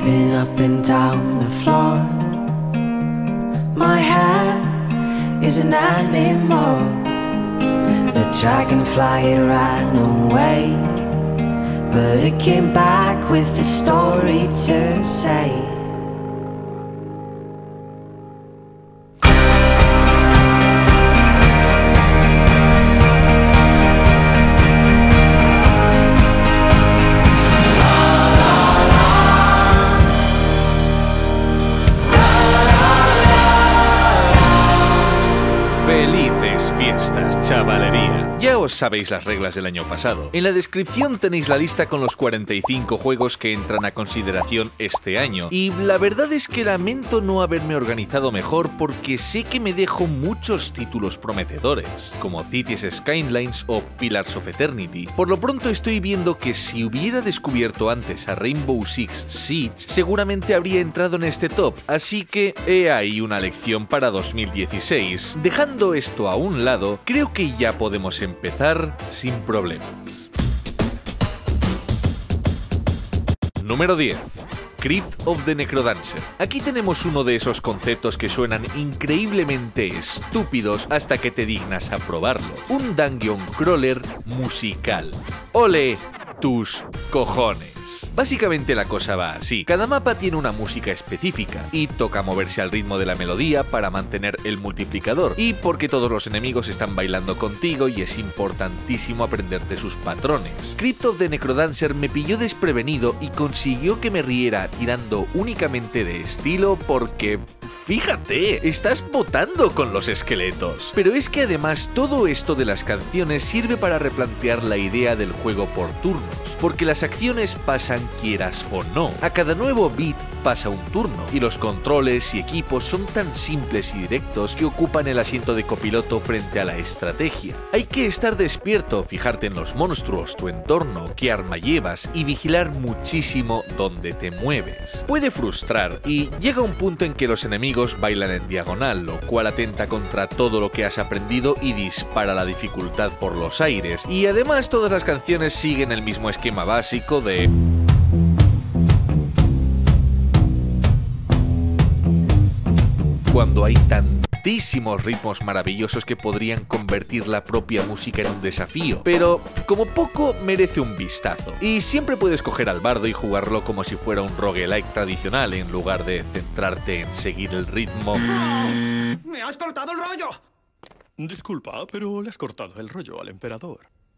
jumping up and down the floor. My hair is an animal. The dragonfly, it ran away, but it came back with a story to say. ¡Felices fiestas, chavalería! Ya os sabéis las reglas del año pasado. En la descripción tenéis la lista con los 45 juegos que entran a consideración este año. Y la verdad es que lamento no haberme organizado mejor porque sé que me dejo muchos títulos prometedores, como Cities Skylines o Pillars of Eternity. Por lo pronto estoy viendo que si hubiera descubierto antes a Rainbow Six Siege, seguramente habría entrado en este top, así que he ahí una lección para 2016. Dejando esto a un lado, creo que ya podemos empezar sin problemas. Número 10. Crypt of the Necrodancer. Aquí tenemos uno de esos conceptos que suenan increíblemente estúpidos hasta que te dignas a probarlo. Un dungeon crawler musical. ¡Ole tus cojones! Básicamente la cosa va así. Cada mapa tiene una música específica y toca moverse al ritmo de la melodía para mantener el multiplicador, y porque todos los enemigos están bailando contigo y es importantísimo aprenderte sus patrones. Crypt of the Necrodancer me pilló desprevenido y consiguió que me riera tirando únicamente de estilo porque... fíjate, estás votando con los esqueletos. Pero es que además todo esto de las canciones sirve para replantear la idea del juego por turnos, porque las acciones pasan quieras o no. A cada nuevo beat pasa un turno, y los controles y equipos son tan simples y directos que ocupan el asiento de copiloto frente a la estrategia. Hay que estar despierto, fijarte en los monstruos, tu entorno, qué arma llevas y vigilar muchísimo dónde te mueves. Puede frustrar y llega un punto en que los enemigos bailan en diagonal, lo cual atenta contra todo lo que has aprendido y dispara la dificultad por los aires. Y además todas las canciones siguen el mismo esquema básico de... cuando hay tantísimos ritmos maravillosos que podrían convertir la propia música en un desafío, pero como poco merece un vistazo. Y siempre puedes coger al bardo y jugarlo como si fuera un roguelike tradicional en lugar de centrarte en seguir el ritmo. ¡Me has cortado el rollo! Disculpa, pero le has cortado el rollo al emperador.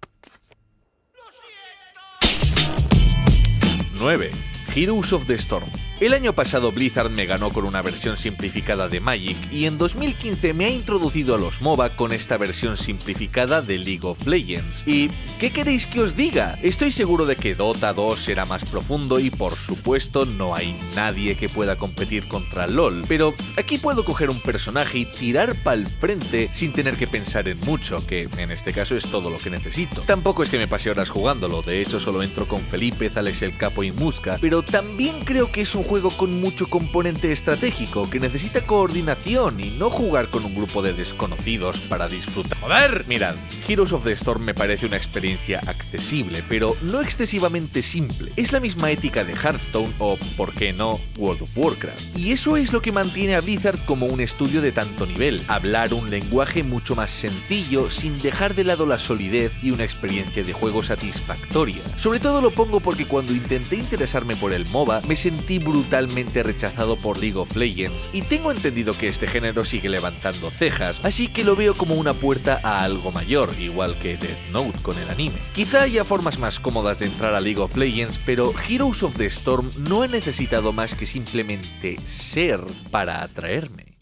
9. Heroes of the Storm. El año pasado Blizzard me ganó con una versión simplificada de Magic y en 2015 me ha introducido a los MOBA con esta versión simplificada de League of Legends. ¿Y qué queréis que os diga? Estoy seguro de que Dota 2 será más profundo y por supuesto no hay nadie que pueda competir contra LoL, pero aquí puedo coger un personaje y tirar pa'l frente sin tener que pensar en mucho, que en este caso es todo lo que necesito. Tampoco es que me pase horas jugándolo, de hecho solo entro con Felipe, Zalex el Capo y Musca, pero también creo que es un juego con mucho componente estratégico que necesita coordinación y no jugar con un grupo de desconocidos para disfrutar. ¡Joder! Mirad, Heroes of the Storm me parece una experiencia accesible, pero no excesivamente simple. Es la misma ética de Hearthstone o, por qué no, World of Warcraft. Y eso es lo que mantiene a Blizzard como un estudio de tanto nivel. Hablar un lenguaje mucho más sencillo sin dejar de lado la solidez y una experiencia de juego satisfactoria. Sobre todo lo pongo porque cuando intenté interesarme por el MOBA me sentí brutalmente rechazado por League of Legends y tengo entendido que este género sigue levantando cejas, así que lo veo como una puerta a algo mayor, igual que Death Note con el anime. Quizá haya formas más cómodas de entrar a League of Legends, pero Heroes of the Storm no he necesitado más que simplemente ser para atraerme.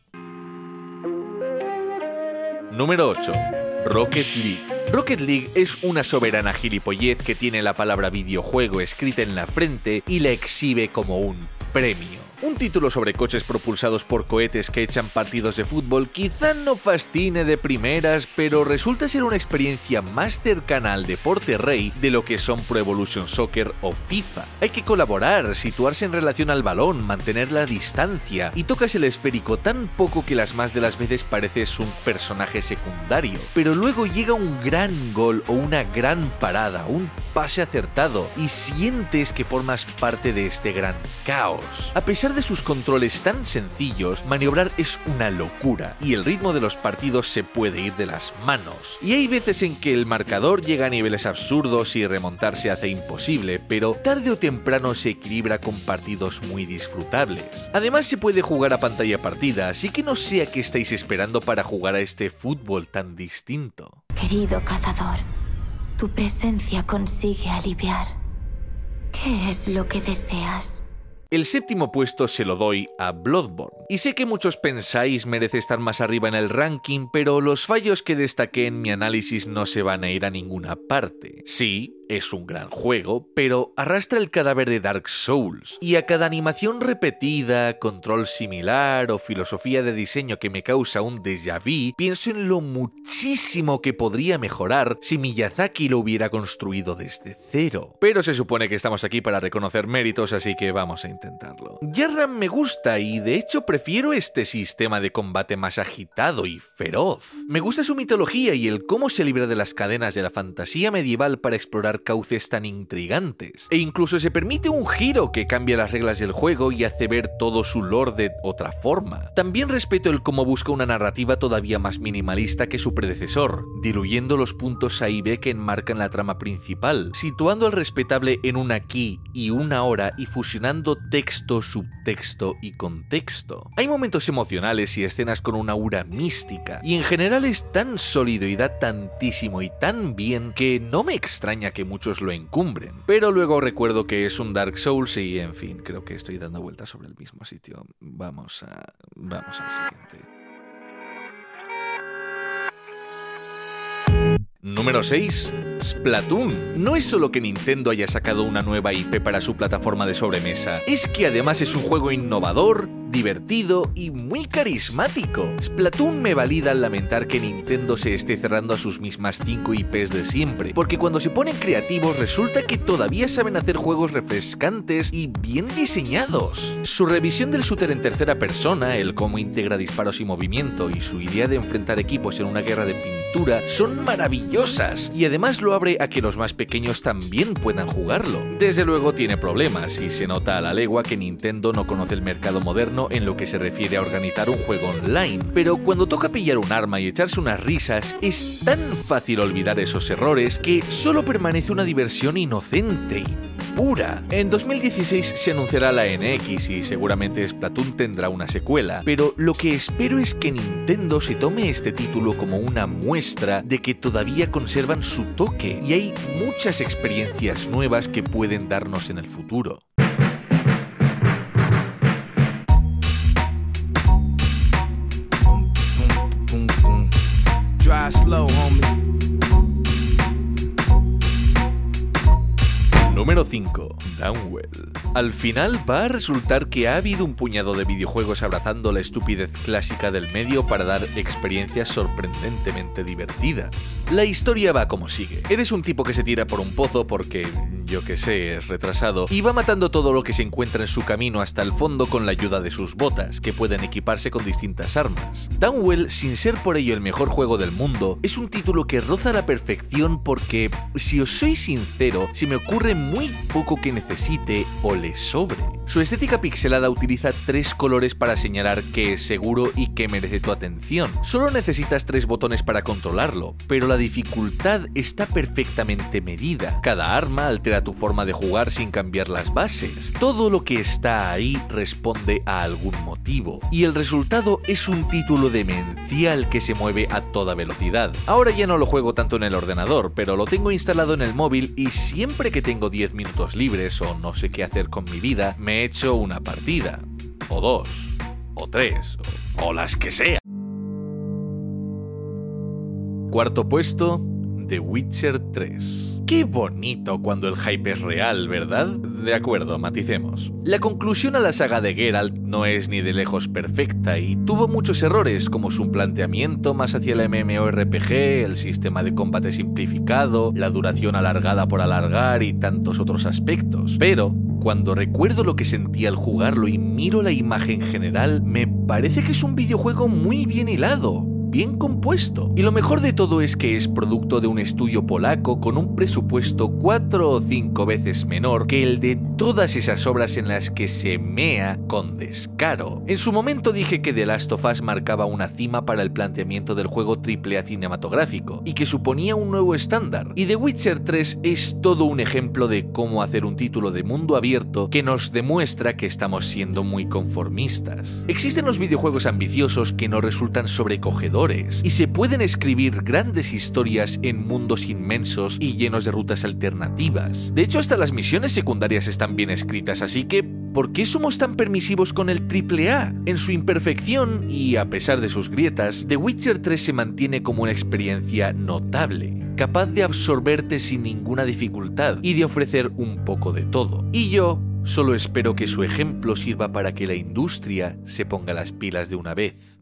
Número 8. Rocket League. Rocket League es una soberana gilipollez que tiene la palabra videojuego escrita en la frente y la exhibe como un premio. Un título sobre coches propulsados por cohetes que echan partidos de fútbol quizá no fascine de primeras, pero resulta ser una experiencia más cercana al deporte rey de lo que son Pro Evolution Soccer o FIFA. Hay que colaborar, situarse en relación al balón, mantener la distancia, y tocas el esférico tan poco que las más de las veces pareces un personaje secundario. Pero luego llega un gran gol o una gran parada, un pase acertado y sientes que formas parte de este gran caos. A pesar de sus controles tan sencillos, maniobrar es una locura y el ritmo de los partidos se puede ir de las manos. Y hay veces en que el marcador llega a niveles absurdos y remontar se hace imposible, pero tarde o temprano se equilibra con partidos muy disfrutables. Además se puede jugar a pantalla partida, así que no sé a qué estáis esperando para jugar a este fútbol tan distinto. Querido cazador, tu presencia consigue aliviar. ¿Qué es lo que deseas? El séptimo puesto se lo doy a Bloodborne. Y sé que muchos pensáis merece estar más arriba en el ranking, pero los fallos que destaqué en mi análisis no se van a ir a ninguna parte. Sí, es un gran juego, pero arrastra el cadáver de Dark Souls, y a cada animación repetida, control similar o filosofía de diseño que me causa un déjà vu, pienso en lo muchísimo que podría mejorar si Miyazaki lo hubiera construido desde cero. Pero se supone que estamos aquí para reconocer méritos, así que vamos a intentarlo. Yarram me gusta y de hecho prefiero este sistema de combate más agitado y feroz. Me gusta su mitología y el cómo se libra de las cadenas de la fantasía medieval para explorar cauces tan intrigantes. E incluso se permite un giro que cambia las reglas del juego y hace ver todo su lore de otra forma. También respeto el cómo busca una narrativa todavía más minimalista que su predecesor, diluyendo los puntos A y B que enmarcan la trama principal, situando al respetable en un aquí y una ahora y fusionando texto, subtexto y contexto. Hay momentos emocionales y escenas con una aura mística, y en general es tan sólido y da tantísimo y tan bien que no me extraña que muchos lo encumbren. Pero luego recuerdo que es un Dark Souls y, en fin, creo que estoy dando vueltas sobre el mismo sitio. Vamos al siguiente. Número 6. Splatoon. No es solo que Nintendo haya sacado una nueva IP para su plataforma de sobremesa, es que además es un juego innovador, divertido y muy carismático. Splatoon me valida al lamentar que Nintendo se esté cerrando a sus mismas 5 IPs de siempre, porque cuando se ponen creativos resulta que todavía saben hacer juegos refrescantes y bien diseñados. Su revisión del shooter en tercera persona, el cómo integra disparos y movimiento y su idea de enfrentar equipos en una guerra de pintura son maravillosas, y además lo abre a que los más pequeños también puedan jugarlo. Desde luego tiene problemas y se nota a la legua que Nintendo no conoce el mercado moderno en lo que se refiere a organizar un juego online, pero cuando toca pillar un arma y echarse unas risas, es tan fácil olvidar esos errores que solo permanece una diversión inocente y pura. En 2016 se anunciará la NX y seguramente Splatoon tendrá una secuela, pero lo que espero es que Nintendo se tome este título como una muestra de que todavía conservan su toque y hay muchas experiencias nuevas que pueden darnos en el futuro. Número 5. Downwell. Al final va a resultar que ha habido un puñado de videojuegos abrazando la estupidez clásica del medio para dar experiencias sorprendentemente divertidas. La historia va como sigue. Eres un tipo que se tira por un pozo porque, yo que sé, es retrasado, y va matando todo lo que se encuentra en su camino hasta el fondo con la ayuda de sus botas, que pueden equiparse con distintas armas. Downwell, sin ser por ello el mejor juego del mundo, es un título que roza la perfección porque, si os soy sincero, se me ocurre muy poco que necesite o le sobre. Su estética pixelada utiliza 3 colores para señalar qué es seguro y qué merece tu atención. Solo necesitas 3 botones para controlarlo, pero la dificultad está perfectamente medida. Cada arma altera tu forma de jugar sin cambiar las bases. Todo lo que está ahí responde a algún motivo, y el resultado es un título demencial que se mueve a toda velocidad. Ahora ya no lo juego tanto en el ordenador, pero lo tengo instalado en el móvil y siempre que tengo 10 minutos libres o no sé qué hacer con mi vida, me he hecho una partida, o 2, o 3, o las que sea. Cuarto puesto, The Witcher 3. Qué bonito cuando el hype es real, ¿verdad? De acuerdo, maticemos. La conclusión a la saga de Geralt no es ni de lejos perfecta y tuvo muchos errores, como su planteamiento más hacia el MMORPG, el sistema de combate simplificado, la duración alargada por alargar y tantos otros aspectos. Pero cuando recuerdo lo que sentí al jugarlo y miro la imagen general, me parece que es un videojuego muy bien hilado. bien compuesto. Y lo mejor de todo es que es producto de un estudio polaco con un presupuesto 4 o 5 veces menor que el de todas esas obras en las que se mea con descaro. En su momento dije que The Last of Us marcaba una cima para el planteamiento del juego AAA cinematográfico y que suponía un nuevo estándar, y The Witcher 3 es todo un ejemplo de cómo hacer un título de mundo abierto que nos demuestra que estamos siendo muy conformistas. Existen los videojuegos ambiciosos que no resultan sobrecogedores y se pueden escribir grandes historias en mundos inmensos y llenos de rutas alternativas. De hecho, hasta las misiones secundarias están bien escritas, así que ¿por qué somos tan permisivos con el AAA? En su imperfección y a pesar de sus grietas, The Witcher 3 se mantiene como una experiencia notable, capaz de absorberte sin ninguna dificultad y de ofrecer un poco de todo. Y yo solo espero que su ejemplo sirva para que la industria se ponga las pilas de una vez.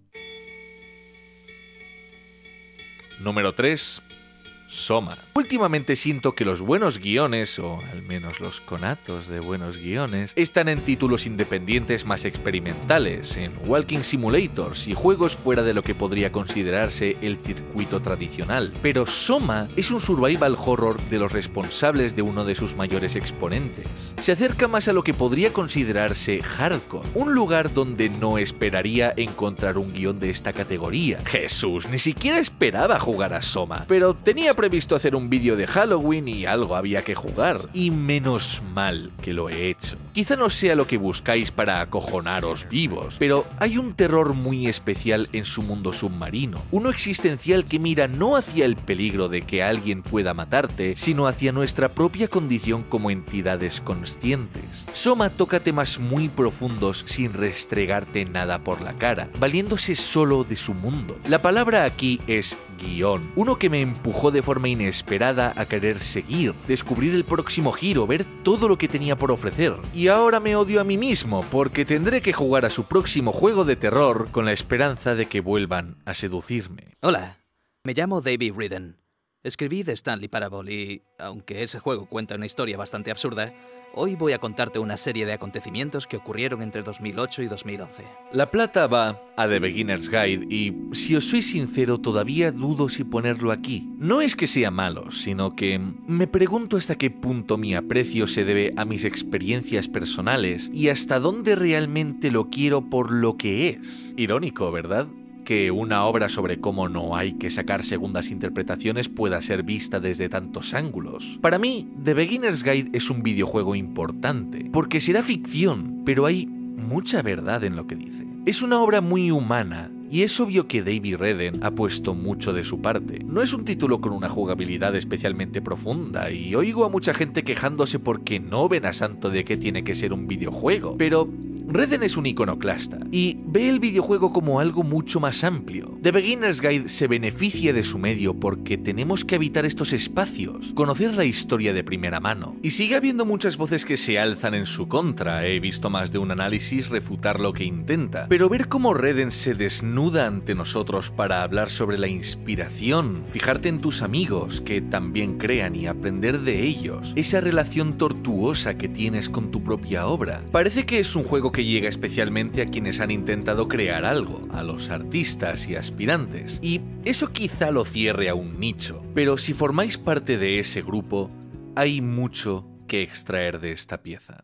Número 3. Soma. Últimamente siento que los buenos guiones, o al menos los conatos de buenos guiones, están en títulos independientes más experimentales, en walking simulators y juegos fuera de lo que podría considerarse el circuito tradicional. Pero Soma es un survival horror de los responsables de uno de sus mayores exponentes. Se acerca más a lo que podría considerarse hardcore, un lugar donde no esperaría encontrar un guión de esta categoría. Jesús, ni siquiera esperaba jugar a Soma, pero tenía previsto hacer un vídeo de Halloween y algo había que jugar. Y menos mal que lo he hecho. Quizá no sea lo que buscáis para acojonaros vivos, pero hay un terror muy especial en su mundo submarino. Uno existencial que mira no hacia el peligro de que alguien pueda matarte, sino hacia nuestra propia condición como entidades conscientes. Soma toca temas muy profundos sin restregarte nada por la cara, valiéndose solo de su mundo. La palabra aquí es guión, uno que me empujó de forma inesperada a querer seguir, descubrir el próximo giro, ver todo lo que tenía por ofrecer. Y ahora me odio a mí mismo, porque tendré que jugar a su próximo juego de terror con la esperanza de que vuelvan a seducirme. Hola, me llamo David Ridden. Escribí The Stanley Parable y, aunque ese juego cuenta una historia bastante absurda, hoy voy a contarte una serie de acontecimientos que ocurrieron entre 2008 y 2011. La plata va a The Beginner's Guide y, si os soy sincero, todavía dudo si ponerlo aquí. No es que sea malo, sino que me pregunto hasta qué punto mi aprecio se debe a mis experiencias personales y hasta dónde realmente lo quiero por lo que es. Irónico, ¿verdad? Que una obra sobre cómo no hay que sacar segundas interpretaciones pueda ser vista desde tantos ángulos. Para mí, The Beginner's Guide es un videojuego importante, porque será ficción, pero hay mucha verdad en lo que dice. Es una obra muy humana, y es obvio que David Redden ha puesto mucho de su parte. No es un título con una jugabilidad especialmente profunda, y oigo a mucha gente quejándose porque no ven a santo de que tiene que ser un videojuego, pero Redden es un iconoclasta y ve el videojuego como algo mucho más amplio. The Beginner's Guide se beneficia de su medio porque tenemos que habitar estos espacios, conocer la historia de primera mano. Y sigue habiendo muchas voces que se alzan en su contra, he visto más de un análisis refutar lo que intenta, pero ver cómo Redden se desnuda ante nosotros para hablar sobre la inspiración, fijarte en tus amigos que también crean y aprender de ellos, esa relación tortuosa que tienes con tu propia obra, parece que es un juego que llega especialmente a quienes han intentado crear algo, a los artistas y aspirantes, y eso quizá lo cierre a un nicho, pero si formáis parte de ese grupo, hay mucho que extraer de esta pieza.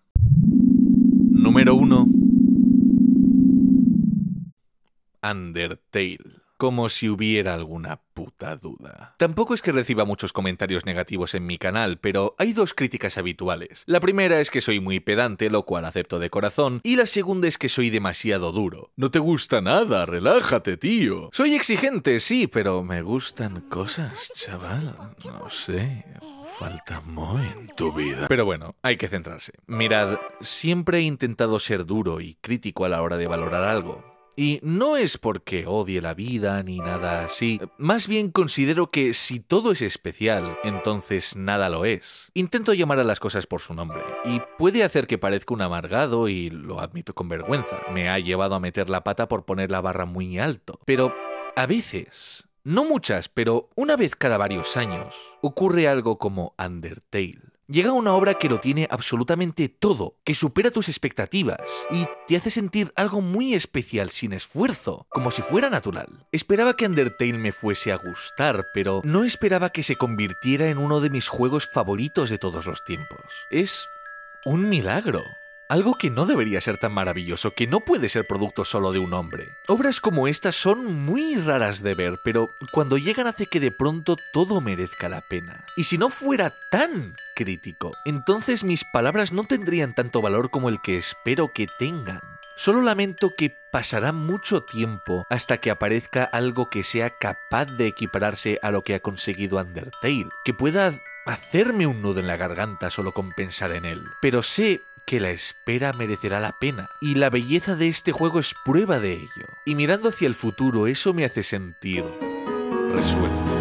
Número 1. Undertale. Como si hubiera alguna puta duda. Tampoco es que reciba muchos comentarios negativos en mi canal, pero hay dos críticas habituales. La primera es que soy muy pedante, lo cual acepto de corazón, y la segunda es que soy demasiado duro. No te gusta nada, relájate, tío. Soy exigente, sí, pero me gustan cosas, chaval. No sé, falta amor en tu vida. Pero bueno, hay que centrarse. Mirad, siempre he intentado ser duro y crítico a la hora de valorar algo. Y no es porque odie la vida ni nada así, más bien considero que si todo es especial, entonces nada lo es. Intento llamar a las cosas por su nombre, y puede hacer que parezca un amargado y lo admito con vergüenza. Me ha llevado a meter la pata por poner la barra muy alto, pero a veces, no muchas, pero una vez cada varios años, ocurre algo como Undertale. Llega una obra que lo tiene absolutamente todo, que supera tus expectativas y te hace sentir algo muy especial sin esfuerzo, como si fuera natural. Esperaba que Undertale me fuese a gustar, pero no esperaba que se convirtiera en uno de mis juegos favoritos de todos los tiempos. Es un milagro. Algo que no debería ser tan maravilloso, que no puede ser producto solo de un hombre. Obras como estas son muy raras de ver, pero cuando llegan hace que de pronto todo merezca la pena. Y si no fuera tan crítico, entonces mis palabras no tendrían tanto valor como el que espero que tengan. Solo lamento que pasará mucho tiempo hasta que aparezca algo que sea capaz de equipararse a lo que ha conseguido Undertale, que pueda hacerme un nudo en la garganta solo con pensar en él. Pero sé que la espera merecerá la pena, y la belleza de este juego es prueba de ello. Y mirando hacia el futuro, eso me hace sentir resuelto.